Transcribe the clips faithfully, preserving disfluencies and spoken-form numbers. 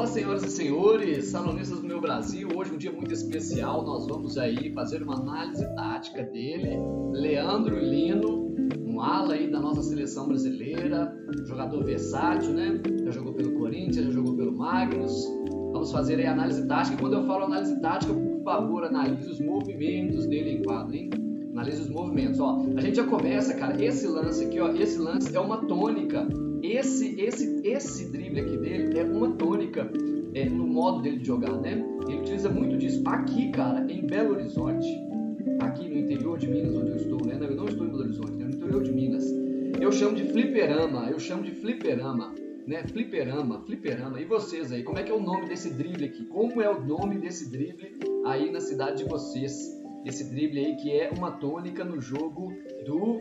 senhoras e senhores, salonistas do meu Brasil, hoje um dia muito especial, nós vamos aí fazer uma análise tática dele, Leandro Lino, um ala aí da nossa seleção brasileira, jogador versátil, né? Já jogou pelo Corinthians, já jogou pelo Magnus. Vamos fazer aí a análise tática, e quando eu falo análise tática, por favor, analise os movimentos dele em quadro, hein? Analise os movimentos, ó. A gente já começa, cara, esse lance aqui, ó, esse lance é uma tônica. Esse, esse, esse drible aqui dele é uma tônica é, no modo dele de jogar, né? Ele utiliza muito disso. Aqui, cara, em Belo Horizonte, aqui no interior de Minas, onde eu estou, né? Eu não estou em Belo Horizonte, né? No interior de Minas. Eu chamo de fliperama, eu chamo de fliperama, né? Fliperama, fliperama. E vocês aí, como é que é o nome desse drible aqui? Como é o nome desse drible aí na cidade de vocês? Esse drible aí que é uma tônica no jogo do...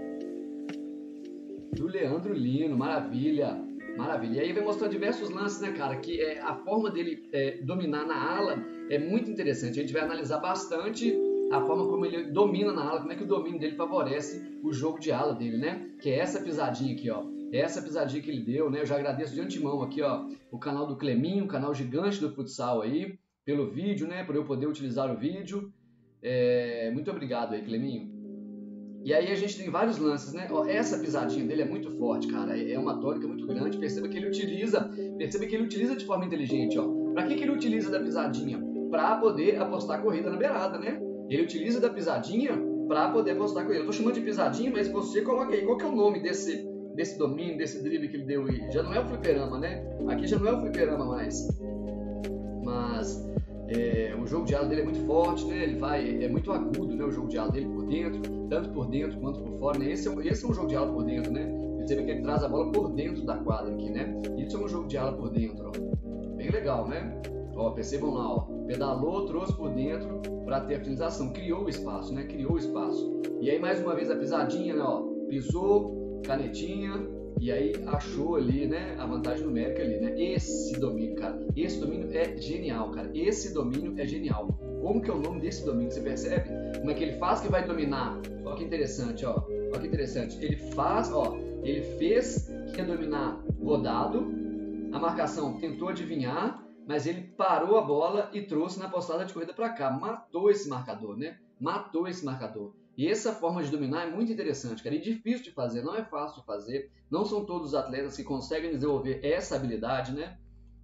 do Leandro Lino, maravilha, maravilha. E aí vai mostrando diversos lances, né, cara, que é, a forma dele é, dominar na ala é muito interessante. A gente vai analisar bastante a forma como ele domina na ala, como é que o domínio dele favorece o jogo de ala dele, né, que é essa pisadinha aqui, ó, essa pisadinha que ele deu, né, eu já agradeço de antemão aqui, ó, o canal do Cleminho, o canal gigante do futsal aí, pelo vídeo, né, por eu poder utilizar o vídeo. É, muito obrigado aí, Cleminho. E aí a gente tem vários lances, né? Ó, essa pisadinha dele é muito forte, cara. É uma tônica muito grande. Perceba que ele utiliza, perceba que ele utiliza de forma inteligente, ó. Pra que que ele utiliza da pisadinha? Pra poder apostar corrida na beirada, né? Ele utiliza da pisadinha pra poder apostar corrida. Eu tô chamando de pisadinha, mas você coloca aí. Qual que é o nome desse, desse domínio, desse drible que ele deu aí? Já não é o fliperama, né? Aqui já não é o fliperama mais. Mas... É, o jogo de ala dele é muito forte, né? Ele vai, é muito agudo, né? O jogo de ala dele por dentro, tanto por dentro quanto por fora, né? Esse é, esse é um jogo de ala por dentro, né? Percebe que ele traz a bola por dentro da quadra aqui, né? Isso é um jogo de ala por dentro, ó. Bem legal, né? Ó, percebam lá, ó. Pedalou, trouxe por dentro para ter a finalização, criou o espaço, né? Criou o espaço. E aí mais uma vez a pisadinha, né? Ó, pisou, canetinha. E aí achou ali, né, a vantagem numérica ali, né? Esse domínio, cara, esse domínio é genial, cara. Esse domínio é genial. Como que é o nome desse domínio? Você percebe? Como é que ele faz que vai dominar? Olha que interessante, ó. Olha que interessante. Ele faz, ó, ele fez que ia dominar rodado. A marcação tentou adivinhar, mas ele parou a bola e trouxe na postada de corrida para cá. Matou esse marcador, né? Matou esse marcador. E essa forma de dominar é muito interessante, cara, e difícil de fazer, não é fácil de fazer, não são todos os atletas que conseguem desenvolver essa habilidade, né?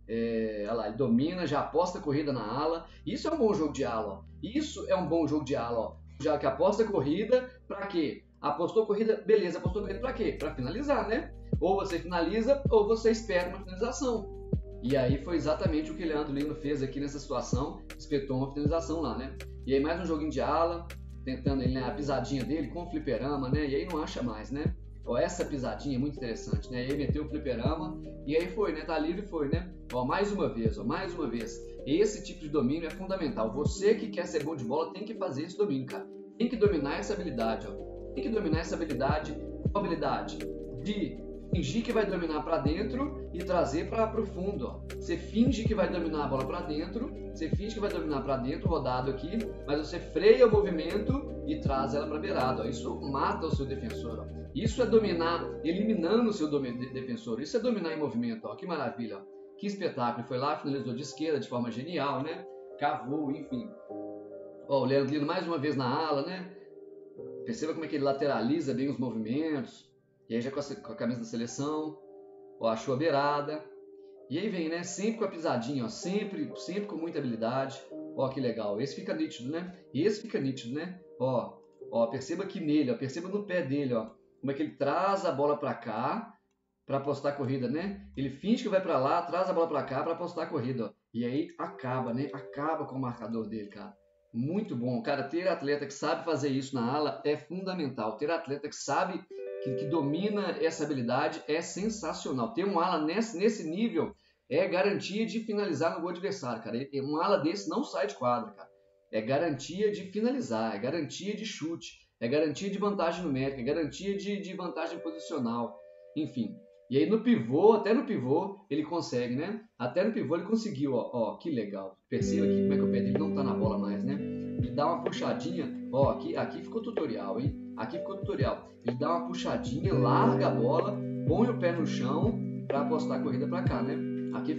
É, olha lá, ele domina, já aposta a corrida na ala, isso é um bom jogo de ala, ó. Isso é um bom jogo de ala, ó. Já que aposta a corrida, pra quê? Apostou a corrida, beleza, apostou a corrida pra quê? Pra finalizar, né? Ou você finaliza, ou você espera uma finalização. E aí foi exatamente o que o Leandro Lino fez aqui nessa situação, espetou uma finalização lá, né? E aí mais um joguinho de ala, tentando ele, né, a pisadinha dele com o fliperama, né? E aí não acha mais, né? Ó, essa pisadinha é muito interessante, né? E aí meteu o fliperama e aí foi, né? Tá livre e foi, né? Ó, mais uma vez, ó, mais uma vez. Esse tipo de domínio é fundamental. Você que quer ser bom de bola tem que fazer esse domínio, cara. Tem que dominar essa habilidade, ó. Tem que dominar essa habilidade, qual habilidade? De fingir que vai dominar para dentro e trazer para o fundo, ó. Você finge que vai dominar a bola para dentro, você finge que vai dominar para dentro, rodado aqui, mas você freia o movimento e traz ela para beirada, ó. Isso mata o seu defensor, ó. Isso é dominar, eliminando o seu defensor. Isso é dominar em movimento, ó. Que maravilha, ó. Que espetáculo. Foi lá, finalizou de esquerda de forma genial, né? Cavou, enfim. Ó, o Leandro Lino mais uma vez na ala, né? Perceba como é que ele lateraliza bem os movimentos. E aí já com a, com a camisa da seleção, ó, achou a beirada. E aí vem, né? Sempre com a pisadinha, ó, sempre, sempre com muita habilidade. Ó, que legal. Esse fica nítido, né? Esse fica nítido, né? Ó, ó, perceba aqui nele, ó, perceba no pé dele, ó, como é que ele traz a bola para cá para apostar a corrida, né? Ele finge que vai para lá, traz a bola para cá para apostar a corrida, ó. E aí acaba, né? Acaba com o marcador dele, cara. Muito bom, cara. Ter atleta que sabe fazer isso na ala é fundamental. Ter atleta que sabe Que, que domina essa habilidade é sensacional. Ter um ala nesse, nesse nível é garantia de finalizar no gol adversário, cara. Um ala desse não sai de quadra, cara. É garantia de finalizar, é garantia de chute, é garantia de vantagem numérica, é garantia de, de vantagem posicional, enfim. E aí no pivô, até no pivô, ele consegue, né? Até no pivô ele conseguiu, ó, ó, que legal. Perceba aqui como é que o pé dele não tá na bola mais, né? Ele dá uma puxadinha, ó, aqui, aqui ficou tutorial, hein? Aqui ficou tutorial. Ele dá uma puxadinha, larga a bola, põe o pé no chão para apostar a corrida para cá, né? Aqui ficou um tutorial.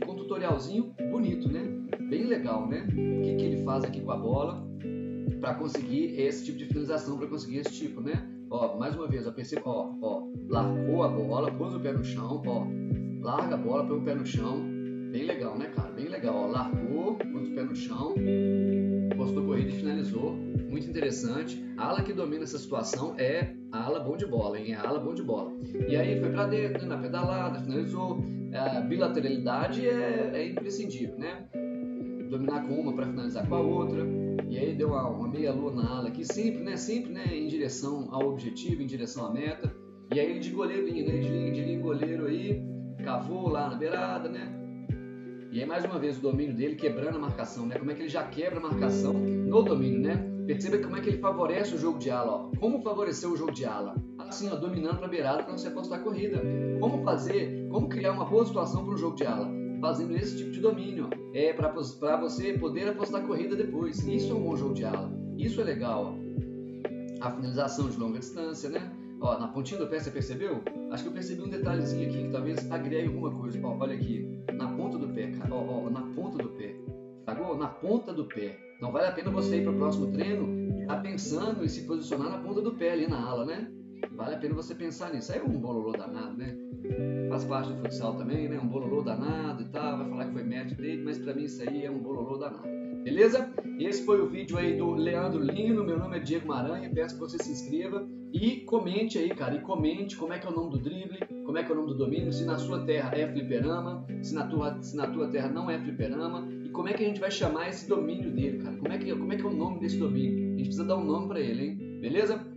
tutorialzinho bonito, né? Bem legal, né? O que, que ele faz aqui com a bola para conseguir esse tipo de finalização, para conseguir esse tipo, né? Ó, mais uma vez, ó, perceba, ó, ó, largou a bola, pôs o pé no chão, ó, larga a bola, põe o pé no chão, bem legal, né, cara? Bem legal, ó, largou, pôs o pé no chão, postou corrida e finalizou, muito interessante. A ala que domina essa situação é a ala bom de bola, hein? É a ala bom de bola. E aí foi para dentro, na pedalada, finalizou. A bilateralidade é, é imprescindível, né? Dominar com uma para finalizar com a outra. E aí deu uma, uma meia lua na ala aqui, sempre, né? Sempre, né? Em direção ao objetivo, em direção à meta. E aí ele de goleirinho, né? De linha, de linha goleiro aí, cavou lá na beirada, né? E aí mais uma vez o domínio dele quebrando a marcação, né? Como é que ele já quebra a marcação no domínio, né? Perceba como é que ele favorece o jogo de ala, ó. Como favorecer o jogo de ala? Assim, ó, dominando para a beirada para você apostar a corrida. Como fazer, como criar uma boa situação para o jogo de ala? Fazendo esse tipo de domínio, ó. É para você poder apostar a corrida depois. Isso é um bom jogo de ala. Isso é legal, ó. A finalização de longa distância, né? Ó, na pontinha do pé, você percebeu? Acho que eu percebi um detalhezinho aqui que talvez agregue alguma coisa. Ó, olha aqui, na ponta do pé, cara. Ó, ó, na ponta do pé. Sacou? Na ponta do pé. Então vale a pena você ir para o próximo treino já pensando e se posicionar na ponta do pé ali na ala, né? Vale a pena você pensar nisso. Aí é um bololô danado, né? Faz parte do futsal também, né? Um bololô danado e tal. Vai falar que foi match dele, mas pra mim isso aí é um bololô danado. Beleza? Esse foi o vídeo aí do Leandro Lino. Meu nome é Diego Maranha. Peço que você se inscreva e comente aí, cara. E comente como é que é o nome do drible, como é que é o nome do domínio, se na sua terra é fliperama, se na tua, se na tua terra não é fliperama. E como é que a gente vai chamar esse domínio dele, cara? Como é que, como é que é o nome desse domínio? A gente precisa dar um nome pra ele, hein? Beleza?